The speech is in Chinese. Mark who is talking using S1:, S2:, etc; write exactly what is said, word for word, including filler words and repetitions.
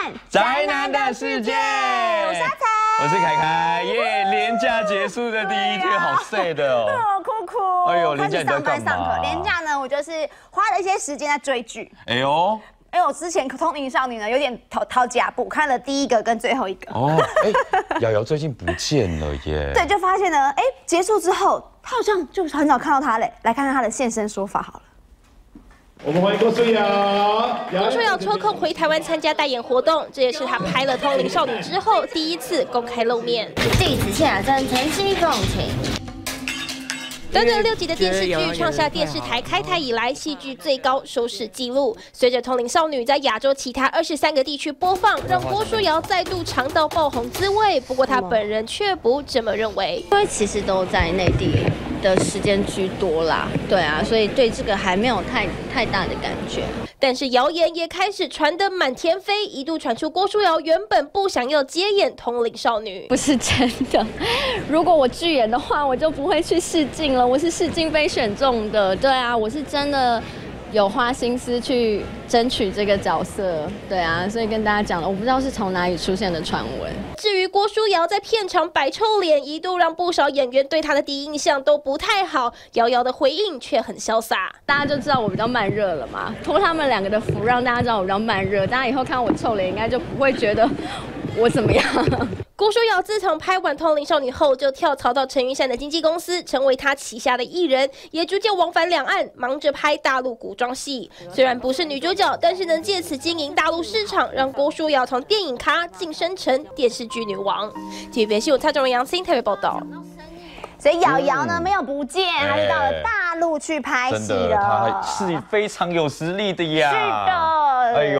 S1: 看
S2: 宅男的世界，
S1: 我是阿才，
S2: 我是凯凯，耶！连假结束的第一天，好 sad 哦。
S1: 对哦，哭哭。
S2: 哎呦，连假你在
S1: 上班
S2: 干嘛？
S1: 上课，连假呢，我就是花了一些时间在追剧。
S2: 哎呦。
S1: 因为我之前《通灵少女》呢有点掏掏家步，看了第一个跟最后一个。
S2: 哦，哎，瑶瑶最近不见了耶。
S1: 对，就发现呢，哎，结束之后，他好像就很少看到他嘞。来看看他的现身说法好了。
S3: 我们欢迎郭书瑶。
S4: 郭书瑶抽空回台湾参加代言活动，这也是他拍了《通灵少女》之后第一次公开露面。
S5: 弟子现在诚心奉请。
S4: 短短六集的电视剧创下电视台开台以来戏剧最高收视纪录。随着《通灵少女》在亚洲其他二十三个地区播放，让郭书瑶再度尝到爆红滋味。不过她本人却不这么认为，
S5: 因为其实都在内地的时间居多啦，对啊，所以对这个还没有太太大的感觉。
S4: 但是谣言也开始传得满天飞，一度传出郭书瑶原本不想要接演《通灵少女》，
S5: 不是真的。如果我拒演的话，我就不会去试镜了。我是试镜被选中的，对啊，我是真的有花心思去争取这个角色，对啊，所以跟大家讲了，我不知道是从哪里出现的传闻。
S4: 至于郭书瑶在片场摆臭脸，一度让不少演员对她的第一印象都不太好。瑶瑶的回应却很潇洒，
S5: 大家就知道我比较慢热了嘛，托他们两个的福，让大家知道我比较慢热，大家以后看我臭脸，应该就不会觉得我怎么样。
S4: 郭书瑶自从拍完《通灵少女》后，就跳槽到陈玉珊的经纪公司，成为她旗下的艺人，也逐渐往返两岸，忙着拍大陆古装戏。虽然不是女主角，但是能借此经营大陆市场，让郭书瑶从电影咖晋升成电视剧女王。T V B S 新闻蔡仲荣、杨欣特别报道。
S1: 所以瑶瑶呢、嗯、没有不见，她是到了
S2: 哎
S1: 大陆去拍戏
S2: 真的，她是非常有实力的呀。
S1: 是的，
S2: 哎呦。